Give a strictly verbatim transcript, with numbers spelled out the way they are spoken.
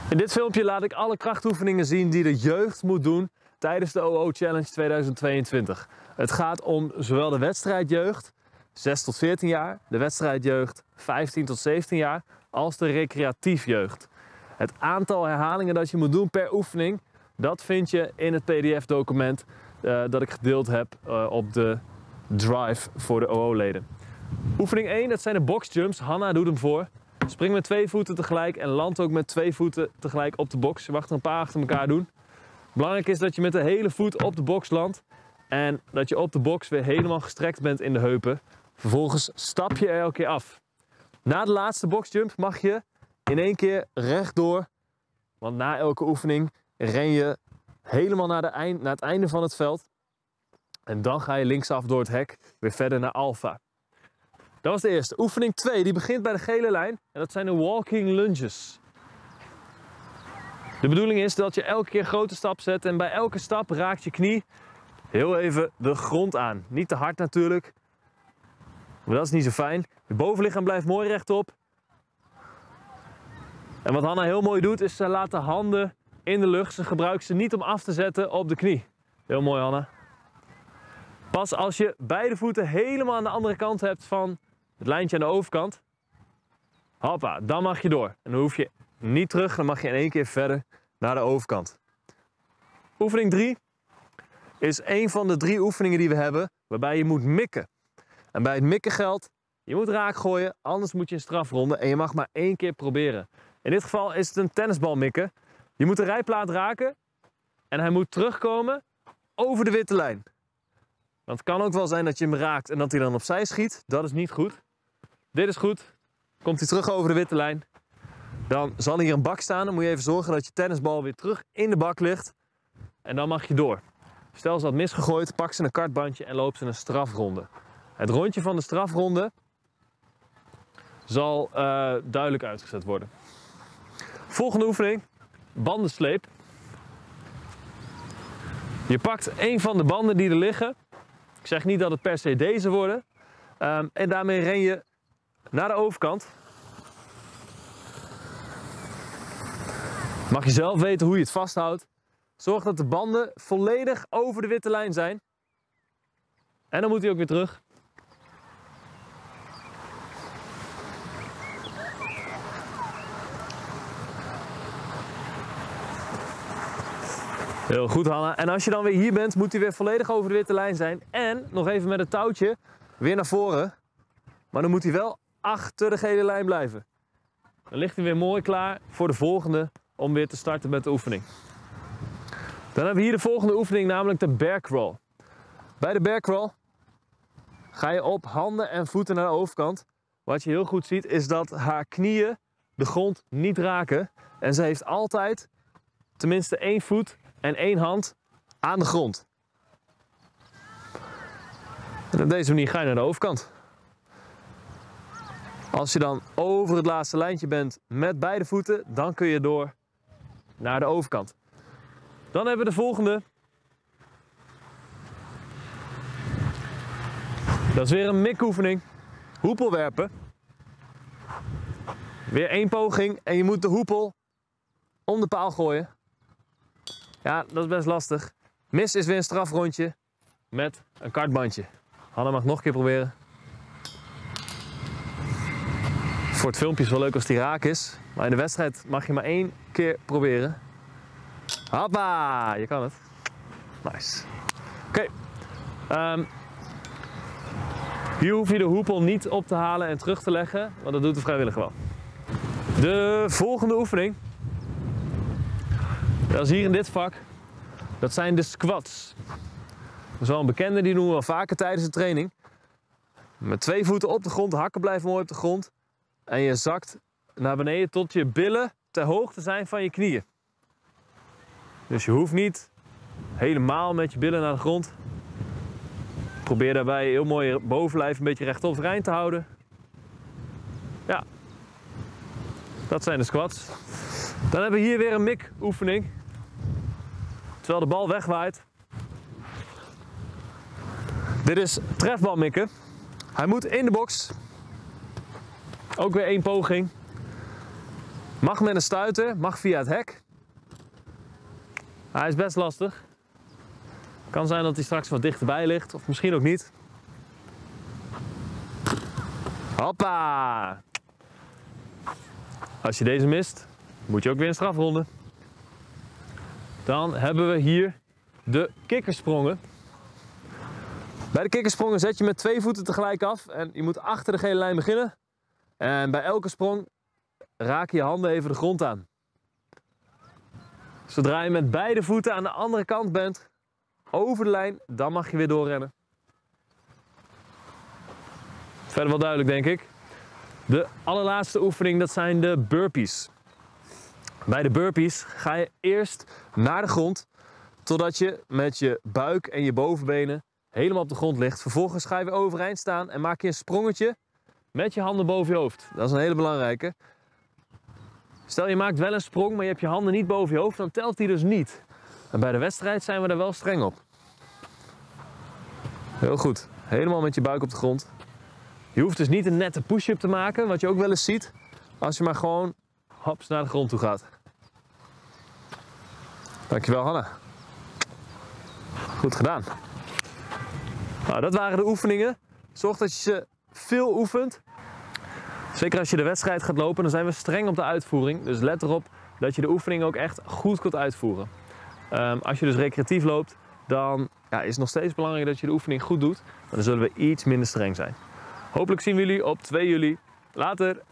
In dit filmpje laat ik alle krachtoefeningen zien die de jeugd moet doen tijdens de O O Challenge tweeduizend tweeëntwintig. Het gaat om zowel de wedstrijdjeugd, zes tot veertien jaar, de wedstrijdjeugd vijftien tot zeventien jaar, als de recreatief jeugd. Het aantal herhalingen dat je moet doen per oefening, dat vind je in het P D F-document uh, dat ik gedeeld heb uh, op de drive voor de O O-leden. Oefening één, dat zijn de boxjumps. Hanna doet hem voor. Spring met twee voeten tegelijk en land ook met twee voeten tegelijk op de box. Je mag er een paar achter elkaar doen. Belangrijk is dat je met de hele voet op de box landt en dat je op de box weer helemaal gestrekt bent in de heupen. Vervolgens stap je er elke keer af. Na de laatste boxjump mag je in één keer rechtdoor, want na elke oefening ren je helemaal naar, de eind, naar het einde van het veld. En dan ga je linksaf door het hek weer verder naar alfa. Dat was de eerste. Oefening twee, die begint bij de gele lijn. En dat zijn de walking lunges. De bedoeling is dat je elke keer een grote stap zet. En bij elke stap raakt je knie heel even de grond aan. Niet te hard natuurlijk. Maar dat is niet zo fijn. Je bovenlichaam blijft mooi rechtop. En wat Hanna heel mooi doet, is ze laat de handen in de lucht. Ze gebruikt ze niet om af te zetten op de knie. Heel mooi, Hanna. Pas als je beide voeten helemaal aan de andere kant hebt van het lijntje aan de overkant. Hoppa, dan mag je door. En dan hoef je niet terug, dan mag je in één keer verder naar de overkant. Oefening drie is een van de drie oefeningen die we hebben waarbij je moet mikken. En bij het mikken geldt, je moet raak gooien, anders moet je een strafronde en je mag maar één keer proberen. In dit geval is het een tennisbal mikken. Je moet de rijplaat raken en hij moet terugkomen over de witte lijn. Want het kan ook wel zijn dat je hem raakt en dat hij dan opzij schiet. Dat is niet goed. Dit is goed. Komt hij terug over de witte lijn. Dan zal hier een bak staan. Dan moet je even zorgen dat je tennisbal weer terug in de bak ligt. En dan mag je door. Stel ze had misgegooid, pak ze een kartbandje en loop ze een strafronde. Het rondje van de strafronde zal uh, duidelijk uitgezet worden. Volgende oefening. Bandensleep. Je pakt een van de banden die er liggen. Ik zeg niet dat het per se deze worden. Um, en daarmee ren je naar de overkant. Mag je zelf weten hoe je het vasthoudt. Zorg dat de banden volledig over de witte lijn zijn. En dan moet hij ook weer terug. Heel goed, Hanna. En als je dan weer hier bent, moet hij weer volledig over de witte lijn zijn. En nog even met het touwtje weer naar voren. Maar dan moet hij wel achter de gele lijn blijven. Dan ligt hij weer mooi klaar voor de volgende om weer te starten met de oefening. Dan hebben we hier de volgende oefening, namelijk de bear crawl. Bij de bear crawl ga je op handen en voeten naar de overkant. Wat je heel goed ziet is dat haar knieën de grond niet raken. En ze heeft altijd tenminste één voet en één hand aan de grond. En op deze manier ga je naar de overkant. Als je dan over het laatste lijntje bent met beide voeten, dan kun je door naar de overkant. Dan hebben we de volgende. Dat is weer een mikoefening. Hoepel werpen. Weer één poging en je moet de hoepel om de paal gooien. Ja, dat is best lastig. Mis is weer een strafrondje met een kartbandje. Hanna mag nog een keer proberen. Voor het filmpje is het wel leuk als die raak is. Maar in de wedstrijd mag je maar één keer proberen. Hoppa, je kan het. Nice. Oké. Okay. Um, hier hoef je de hoepel niet op te halen en terug te leggen. Want dat doet de vrijwilliger wel. De volgende oefening. Dat is hier in dit vak. Dat zijn de squats. Dat is wel een bekende, die doen we wel vaker tijdens de training. Met twee voeten op de grond, de hakken blijven mooi op de grond. En je zakt naar beneden tot je billen ter hoogte zijn van je knieën. Dus je hoeft niet helemaal met je billen naar de grond. Probeer daarbij heel mooi je bovenlijf een beetje recht overeind te houden. Ja, dat zijn de squats. Dan hebben we hier weer een mik-oefening. Terwijl de bal wegwaait. Dit is trefbal mikken. Hij moet in de box. Ook weer één poging. Mag met een stuiter, mag via het hek. Hij is best lastig. Kan zijn dat hij straks wat dichterbij ligt, of misschien ook niet. Hoppa! Als je deze mist, moet je ook weer een strafronde. Dan hebben we hier de kikkersprongen. Bij de kikkersprongen zet je met twee voeten tegelijk af en je moet achter de gele lijn beginnen. En bij elke sprong raak je handen even de grond aan. Zodra je met beide voeten aan de andere kant bent, over de lijn, dan mag je weer doorrennen. Verder wel duidelijk, denk ik. De allerlaatste oefening, dat zijn de burpees. Bij de burpees ga je eerst naar de grond, totdat je met je buik en je bovenbenen helemaal op de grond ligt. Vervolgens ga je weer overeind staan en maak je een sprongetje met je handen boven je hoofd. Dat is een hele belangrijke. Stel je maakt wel een sprong, maar je hebt je handen niet boven je hoofd, dan telt die dus niet. En bij de wedstrijd zijn we daar wel streng op. Heel goed. Helemaal met je buik op de grond. Je hoeft dus niet een nette push-up te maken, wat je ook wel eens ziet. Als je maar gewoon hops naar de grond toe gaat. Dankjewel, Hanna. Goed gedaan. Nou, dat waren de oefeningen. Zorg dat je ze veel oefent. Zeker als je de wedstrijd gaat lopen, dan zijn we streng op de uitvoering. Dus let erop dat je de oefening ook echt goed kunt uitvoeren. Um, als je dus recreatief loopt, dan ja, is het nog steeds belangrijk dat je de oefening goed doet. Maar dan zullen we iets minder streng zijn. Hopelijk zien we jullie op twee juli. Later!